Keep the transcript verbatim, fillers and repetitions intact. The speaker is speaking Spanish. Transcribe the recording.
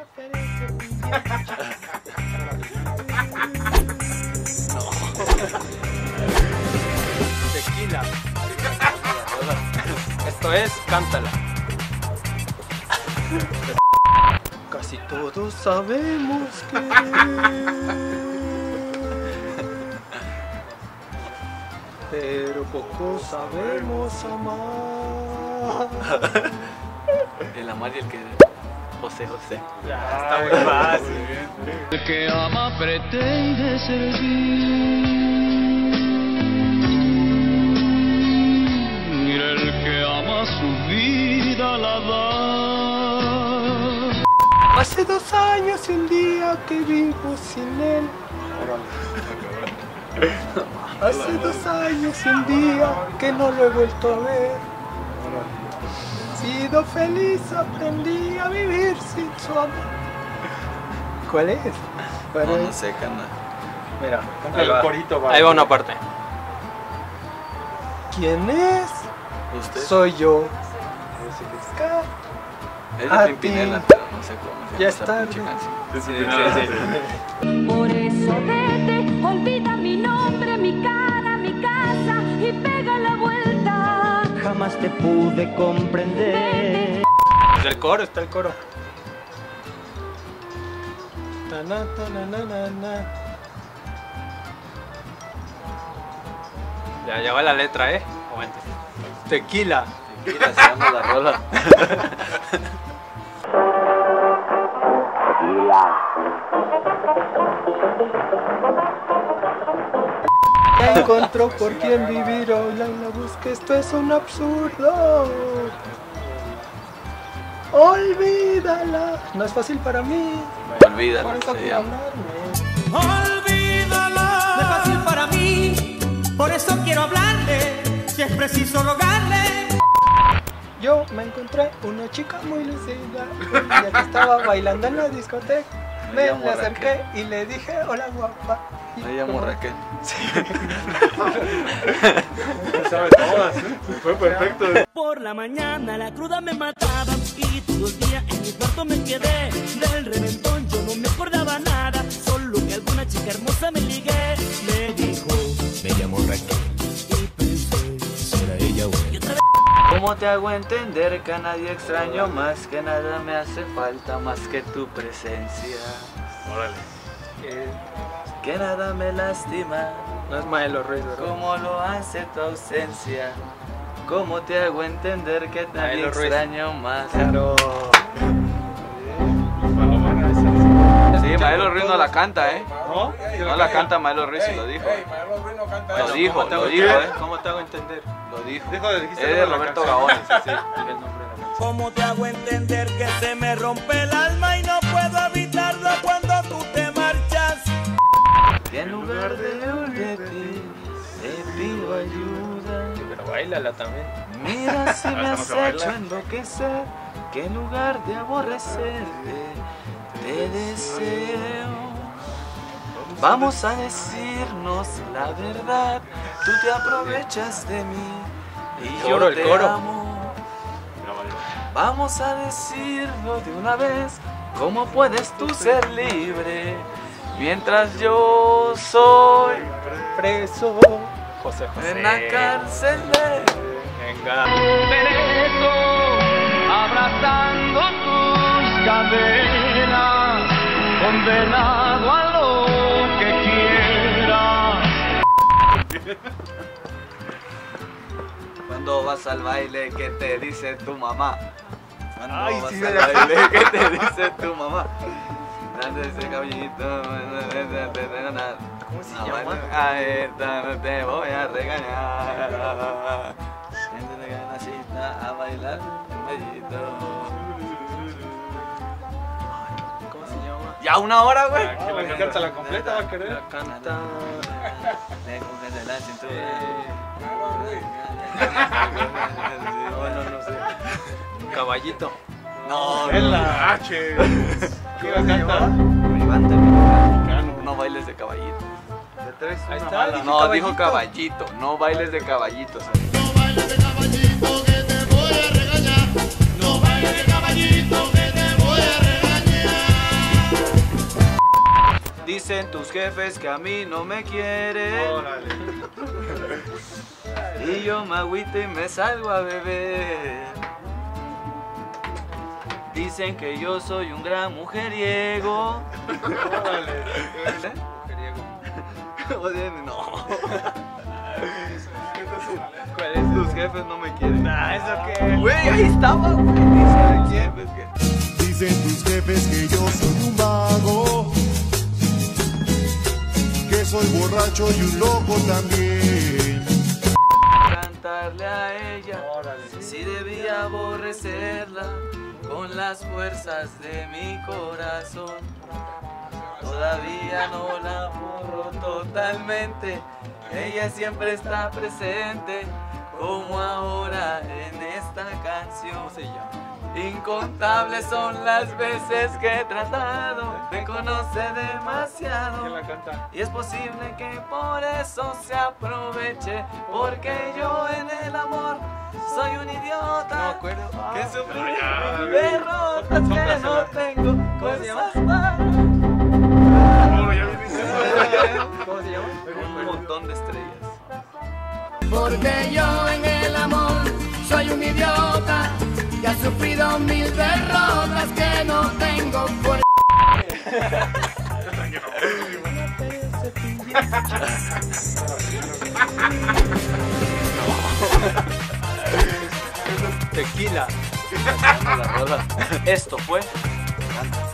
Tequila. Esto es Cántala. Casi todos sabemos que pero poco sabemos amar. El amar y el que José José. Ya, está muy fácil. El que ama pretende servir, el que ama su vida la da. Hace dos años y un día que vivo sin él. Hace dos años y un día que no lo he vuelto a ver. Sido feliz, aprendí a vivir sin su amor. ¿Cuál es? ¿Cuál No, es? no sé, cana. Mira, ahí va. Corito, va. Ahí va una parte. ¿Quién es? ¿Usted? Soy yo. Es a de ti. Pimpinela, pero no sé cómo se llama Ya esa está. pinche canción. Sí, sí, sí, sí. Por eso vete, olvida mi nombre, mi cara, mi casa y pega la vuelta. Jamás te pude comprender. Está el coro, está el coro. Ta, na, ta, na, na, na, na. Ya, ya va la letra, ¿eh? Aguante. Tequila. Tequila se llama la rola. Ya encontró por quién vivir, hoy la, la busca, esto es un absurdo. Olvídala, no es fácil para mí. Olvídalo, Por eso se quiero llama. hablarme. Olvídala, no es fácil para mí, por eso quiero hablarle, si es preciso rogarle. Yo me encontré una chica muy lucida, un día que estaba bailando en la discoteca. Me Me llamo le acerqué y le dije, hola guapa. Y Me llamo como- Raquel. Sabe todas, ¿eh? Fue perfecto. Por la mañana la cruda me mataba y todo el día en mi cuarto me quedé. Del reventón yo no me acordaba nada, solo que alguna chica hermosa me ligué. Me dijo, me llamo Raquel y pensé, será ella o él. ¿Cómo te hago entender que a nadie extraño más, que nada me hace falta más que tu presencia? Órale. Eh, Que nada me lastima, no es Maelo Ruiz, ¿verdad? como lo hace tu ausencia. ¿Cómo te hago entender que a nadie Maelo Ruiz. extraño más? Claro. Sí, Maelo Ruiz no la canta, ¿eh? ¿No? No la canta Maelo Ruiz, y lo dijo. Lo dijo, ¿Cómo te lo hago dijo, entender? ¿eh? ¿Cómo te hago entender? Lo dijo. Dijo, dijiste Es el de nombre de la Roberto canción. Gaón, sí, sí, dije el nombre de la canción. ¿Cómo te hago entender que se me rompe el alma y no puedo evitarlo cuando tú te marchas? Y en lugar de huir de ti, te pido ayuda. Pero bailala también. Mira si me No has se baila. hecho enloquecer, que en lugar de aborrecerte, te deseo. Vamos a decirnos la verdad, tú te aprovechas de mí y El yo coro, el te coro. amo. Vamos a decirlo de una vez, ¿cómo puedes tú ser libre mientras yo soy Preso. José José. en la cárcel de... Venga. Preso, abrazando tus cadenas, condenado a lo que quieras. Cuando vas al baile, ¿qué te dice tu mamá? Cuando Ay, vas sí, al me- baile, ¿qué te dice tu mamá? Dale ese caballito, ¿Cómo se no, llama? bueno, a esta no te voy a regañar. Siéntete ganacita a bailar un bellito. ¿Cómo se llama? Ya una hora, güey. Que la canta la completa, va a querer. La canta. Le coges de la cintura. Eh, No, no, no sé. Caballito. No, En la H. ¿Qué va a cantar? Levántame. Mexicano. No bailes de caballito. Ahí está. dije No, dijo caballito, no bailes de caballitos. No bailes de caballito que te voy a regañar. No bailes de caballito que te voy a regañar. Dicen tus jefes que a mí no me quieren. Órale. Y yo me agüito y me salgo a beber. Dicen que yo soy un gran mujeriego. Órale. ¿Eh? Oye, no. ¿Cuál es? Tus jefes no me quieren. Ah, ¿eso qué? Güey, ahí estaba, güey. Dicen tus jefes que... Dicen tus jefes que yo soy un vago, que soy borracho y un loco también. Cantarle a ella, si debía aborrecerla con las fuerzas de mi corazón. Todavía no la borro totalmente, ella siempre está presente, como ahora en esta canción. Incontables son las veces que he tratado de conocer demasiado. ¿Quién la canta? Y es posible que por eso se aproveche, porque yo en el amor soy un idiota. No me acuerdo. Que sufrí No, ya. derrotas que no Sóplasela. tengo ¿Cómo se llama? cosas malas. No, ya viniste. ¿Cómo se llama? Un montón de estrellas. Porque yo en el amor soy un idiota que ha sufrido mil derrotas que no tengo por... Tequila. La rola. Esto fue